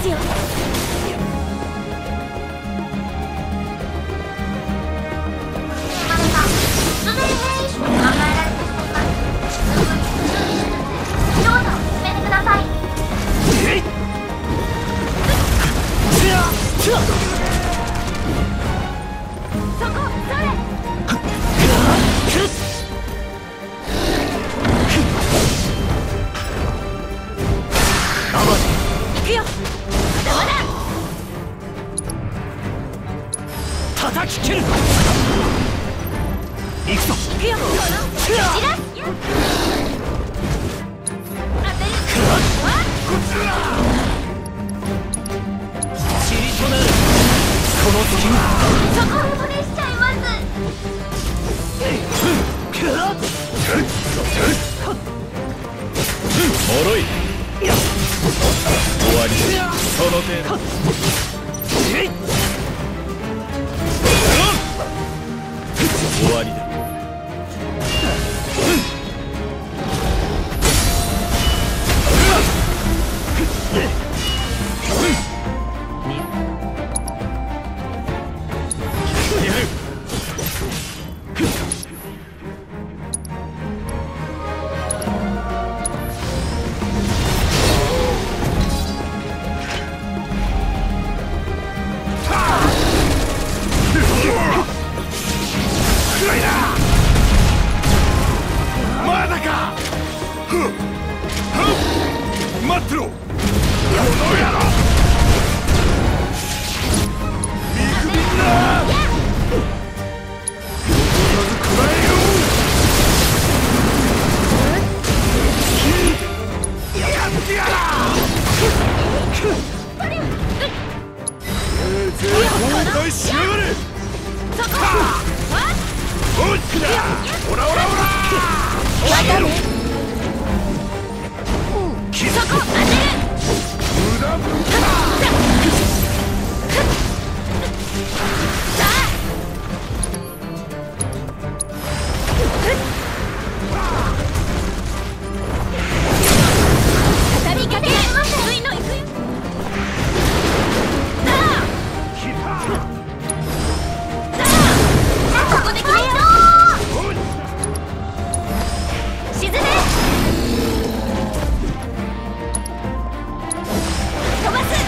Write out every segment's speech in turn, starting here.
ますよ。 叩き切る。行くぞ。行くよ。塵となる。この時にそこをトレしちゃいます。 脆い。終わり。その程度。終わりだ。まだか。待ってろ。この野郎。見くびるな。まずくらえよ。やってやら。後悔しやがれ。 そこ。 おっくだ。オラオラオラ。 またね。そこ当てる。 無駄分か。 さあ。畳みかけ。水の行くよ。さあ。ここで決めよう。沈め。飛ばす。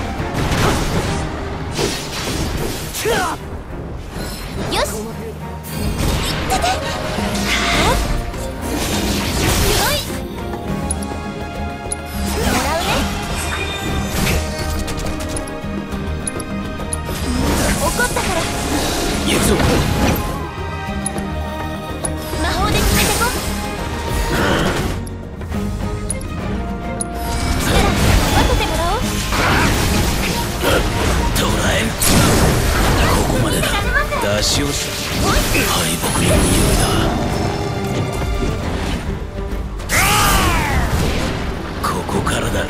よし。いってて。はっ。よい。もらうね。怒ったから。 行くぞ。 魔法で決めてこ。力分けてもらおう。 捕らえる。ここまでだ。出し惜し敗北の匂いだ。ここからだ。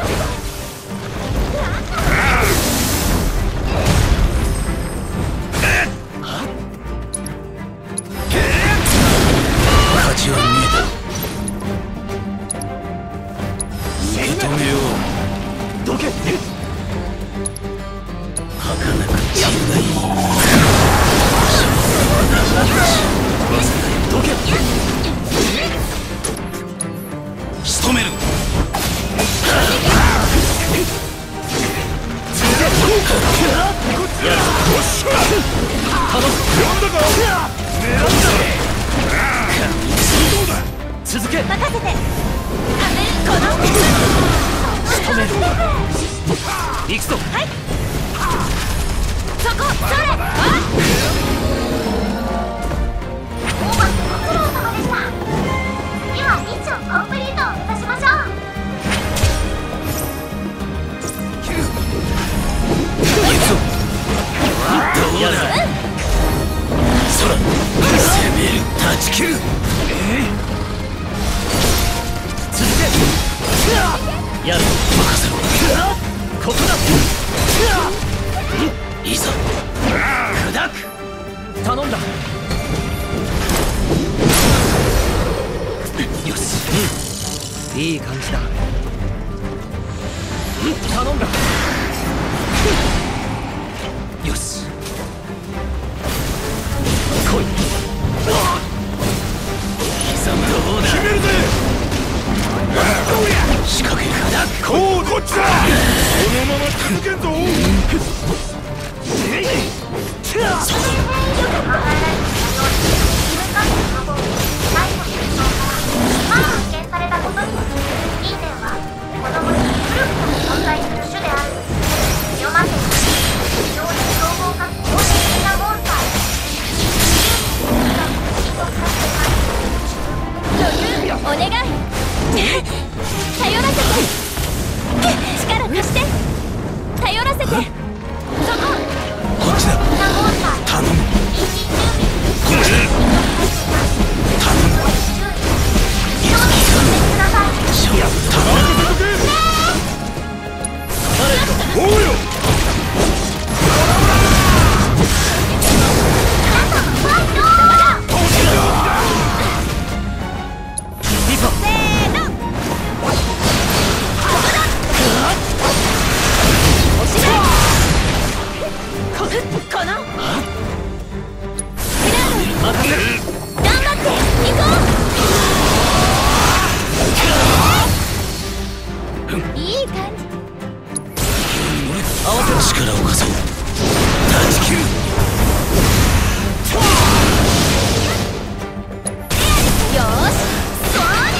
勝ちは見えた。受け止めよう。どけ。儚く散るがいい。どけ。仕留める。続け。 任せて。この仕留める。行くぞ。 はい。そこ。それ。ご苦労様でした。次はミッションコンプリートを目指しましょう。 行くぞ。どうだ。空。攻める。断ち切る。続け。やる。任せろ。ここだ。いざ。砕く。頼んだ。よし。いい感じだ。頼んだ。 よし来い。貴様どうだ。決めるぜ。仕掛けるかだ。こっちだ。このまま続けんぞ。 お願い。頼らせて。力貸して。頼らせて。そこ。 こっちだ。頼む。こっちだ。頼む。いくぞ。勝負頼む。おうよ。力を貸そう。断ち切る。 よーし、それ。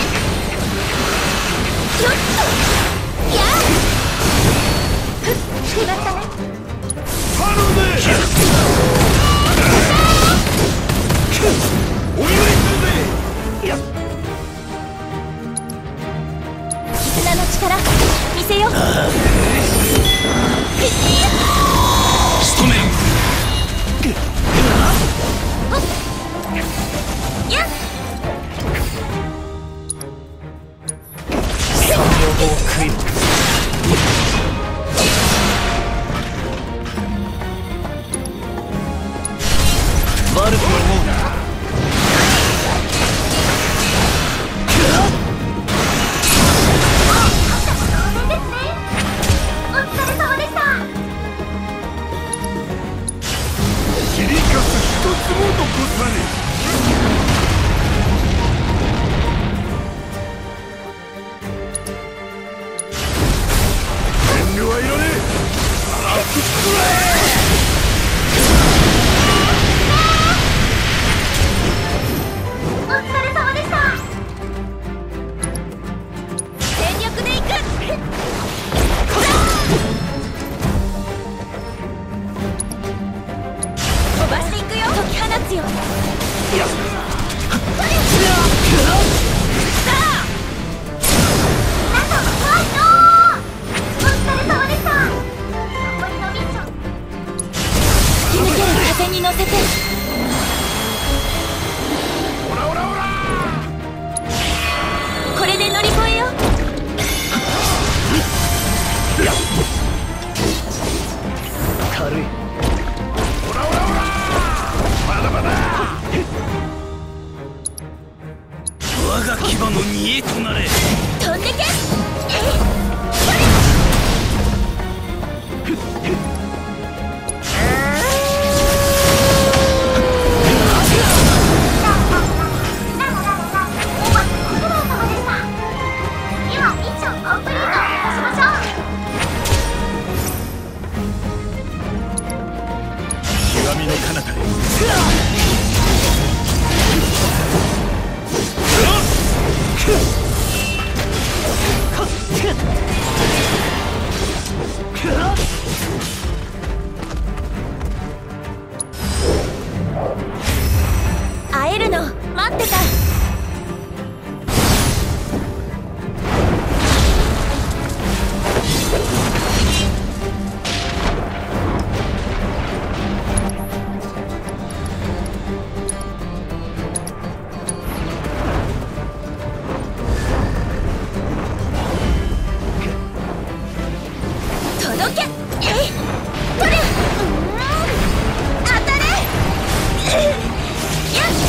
よっと。やあ。決まったね。 頼むぜ。お祝いするぜ。 絆の力見せよう。 仕留める。 やっ。 三両棒を食いろ。悪く思うな。 風に乗せて。これで乗り越えよう。 軽い。まだまだ。我が牙の煮えとなれ。 飛んでけ。 極みの彼方へ。 会えるの待ってた。届け。取れ。当たれ。やっ。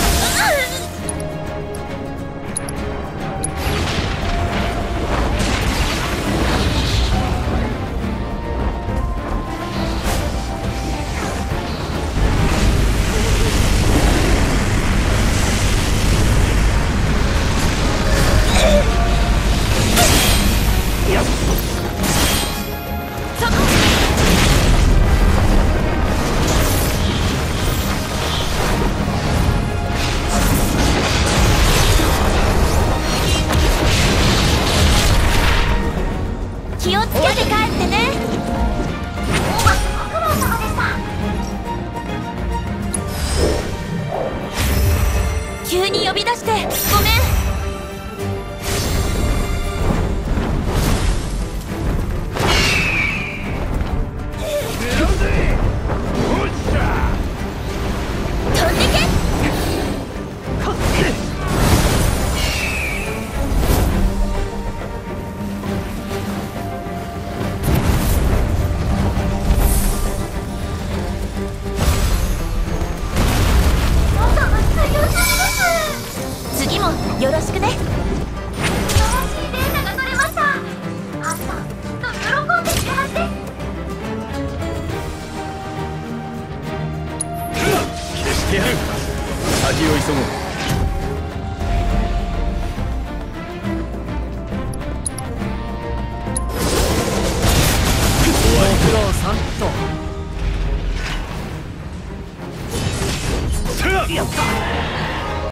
て帰ってね。 大場ご苦労様でした。 急に呼び出してごめん。飛んでけ。次もよろしくね。 素晴らしいデータが取れました。ハンさんきっと喜んでいるはずです。 消してやる。先を急ごう。ご苦労さんと。